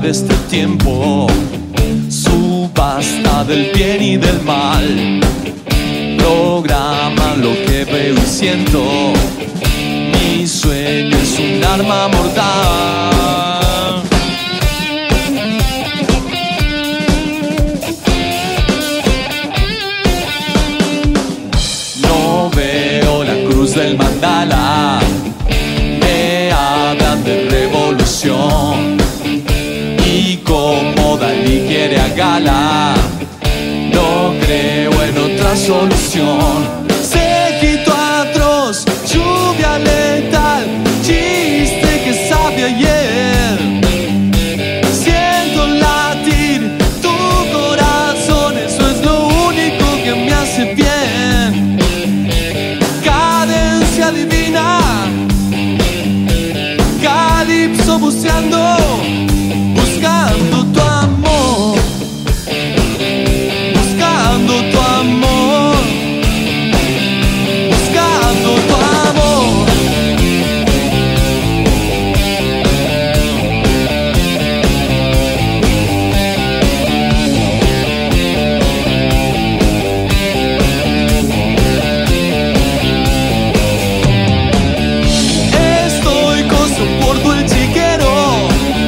de este tiempo, subasta del bien y del mal, programan lo que veo y siento. Mi sueño es un arma mortal. No veo la cruz del mandala, me hablan de revolución, y como Dalí quiere a Gala, no creo en otra solución. Séquito atroz, lluvia letal, chiste que sabe ayer. Siento latir tu corazón, eso es lo único que me hace bien. Cadencia divina, calipso buceando, buscando tu amor, buscando tu amor, buscando tu amor. Estoy con soporto el chiquero,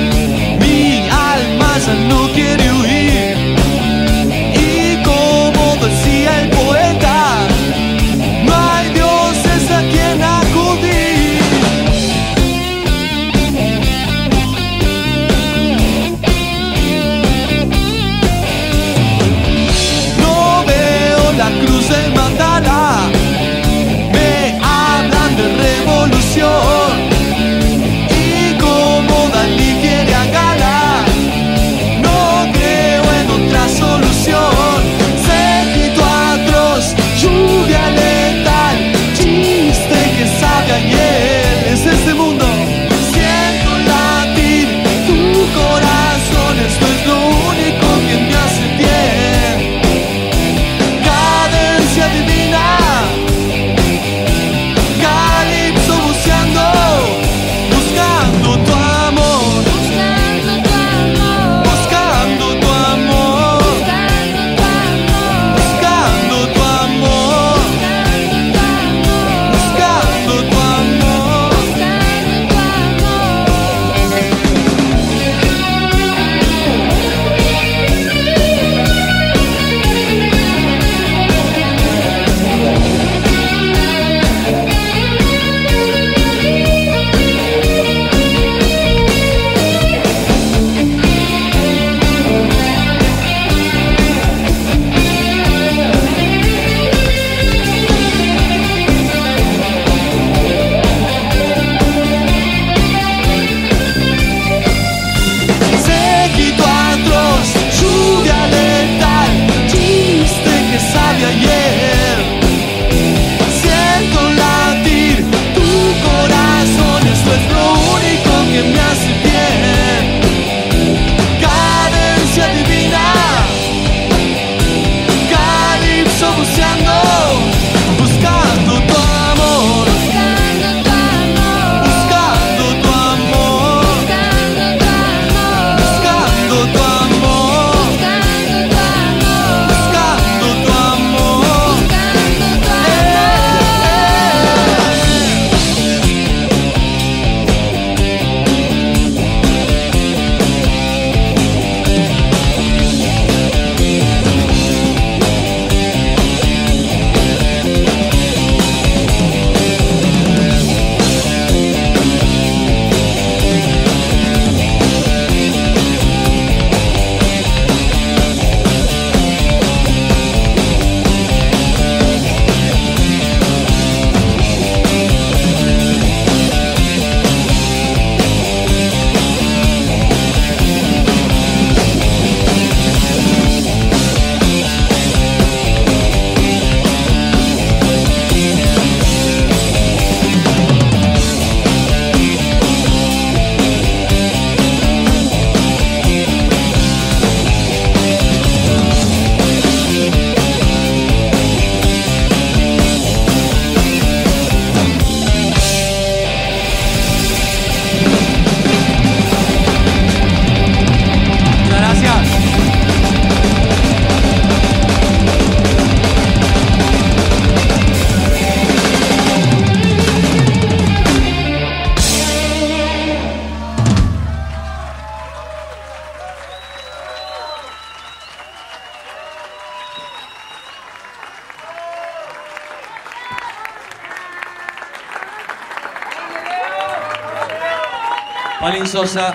Palín Sosa.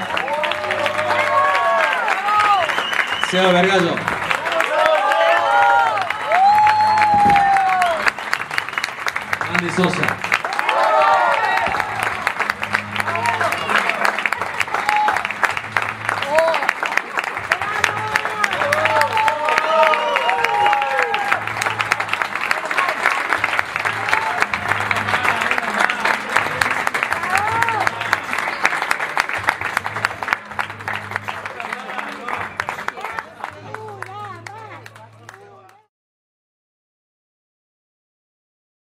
Seba Vergallo. Andy Sosa.